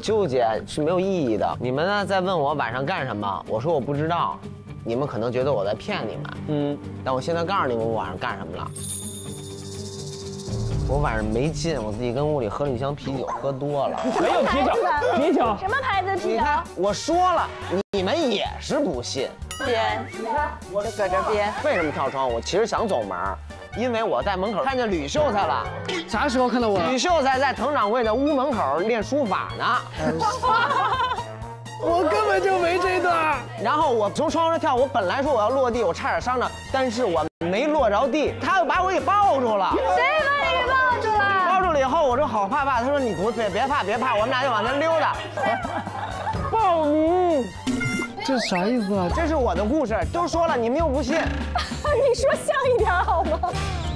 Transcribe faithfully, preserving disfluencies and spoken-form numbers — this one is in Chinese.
纠结是没有意义的。你们呢在问我晚上干什么，我说我不知道，你们可能觉得我在骗你们，嗯，但我现在告诉你们我晚上干什么了。我晚上没劲，我自己跟屋里喝了一箱啤酒，喝多了。 没有啤酒，啤酒什么牌子的啤酒？ 你看我说了，你们也是不信。 编，你看我就搁这编。 为什么跳窗？我其实想走门，因为我在门口看见吕秀才了。 啥时候看到我？ 吕秀才在滕掌柜的屋门口练书法呢。 我根本就没这段。 然后我从窗户上跳，我本来说我要落地，我差点伤着，但是我没落着地，他又把我给抱住了。 谁把你给抱住了？ 抱住了以后，我说好怕怕，他说你不别别怕别怕，我们俩就往前溜达。抱你， 这啥意思啊？ 这是我的故事，都说了你们又不信。 你说像一点好吗？